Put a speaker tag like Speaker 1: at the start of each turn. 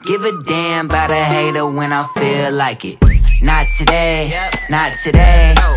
Speaker 1: Give a damn about a hater when I feel like it. Not today, not today.